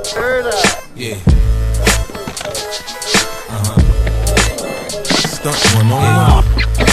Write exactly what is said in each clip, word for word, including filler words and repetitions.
Heard up. Yeah. Uh-huh. Stunt one on.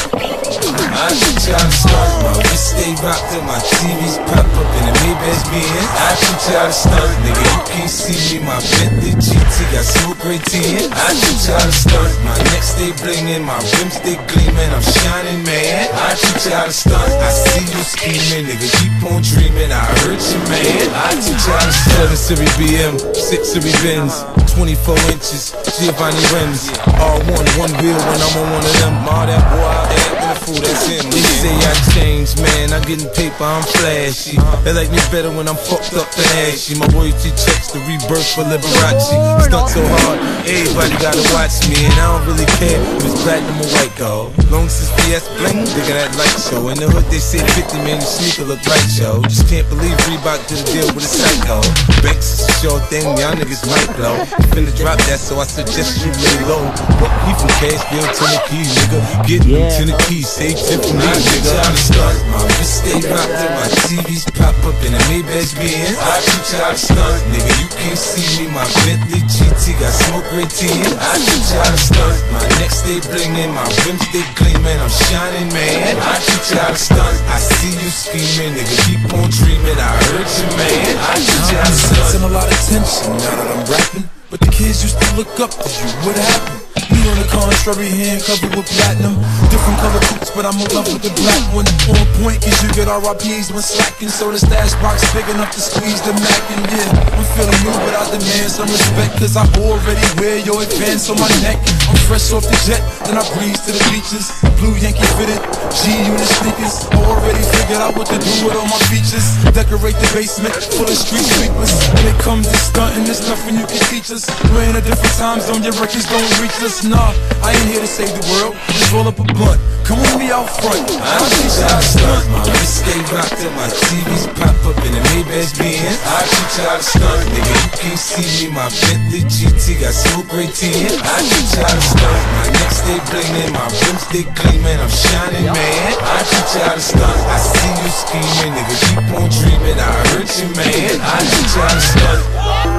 I teach you how to start, my wrist stay rocked till my T Vs pop up in the Maybach Benz. I teach you how to start, nigga, you can't see me, my Bentley G T got smoke right in. I teach you how to start, my neck stay blingin', my rims stay gleamin', I'm shining, man. I teach you how to start, I see you scheming, nigga, keep on dreaming, I heard you, man. I teach you how to start. seven Series B M, six Series Benz, twenty-four inches, Giovanni rims, all one, one wheel when I'm on one of them. All that boy out there acting a fool, that's him. They say I changed, man, I'm getting paper, I'm flashy. They like me better when I'm fucked up than ashy. My royalty checks the rebirth for Liberace. Stunt so hard, everybody gotta watch me, and I don't really care if it's platinum or white gold. Long as it's B S bling, nigga, that light show. In the hood they say fifty, man, the sneaker look right, yo. Just can't believe Reebok did a deal with a psycho. Banks is a sure thing, y'all niggas might blow. Finna drop that, so I suggest you lay low. But he from Cashville to the keys, nigga. Get yeah, to the keys, say tip from me, nigga. I'm the start, my wrist stay rocked till my T Vs pop up in the Maybach Benz. I teach you how to start, nigga, you can't see me, my Bentley G T got smoke right in. I teach you how to start, my neck stay blingin', my rims stay gleamin', I'm shining, man. I teach you how to start, I see you scheming, nigga, keep on dreaming, I heard you, man. I teach you how to start. I'm sensing a lot of tension now that I'm rapping, but the kids used to look up to you. What happened? Me on the contrary, hand covered with platinum. Different color coats, but I'm in love with the black one. On point, cause you get R I Ps when slacking. So the stash box big enough to squeeze the Mac. And yeah, I'm feeling new, but I demand some respect, cause I already wear your advance on my neck. I'm fresh off the jet, then I breeze to the beaches. Blue Yankee fitted, G-Unit sneakers. I already figured out what to do with all my features. Decorate the basement full of street sweepers. When it comes to stunting, there's nothing you can teach us. We're in a different time zone, your records don't reach us. Nah, I ain't here to save the world, just roll up a blunt. Come with me out front. I teach you how to stunt, my wrist stay rocked till my T Vs pop up in the Maybach Benz. I teach you how to stunt, nigga, you can't see me, my Bentley G T got smoke right in. I teach you how to stunt, my neck stay blingin', my rims stay gleamin', I'm shining, man. I teach you how to stunt, I see you scheming, nigga, keep on dreaming, I heard you, man. I teach you how to stunt.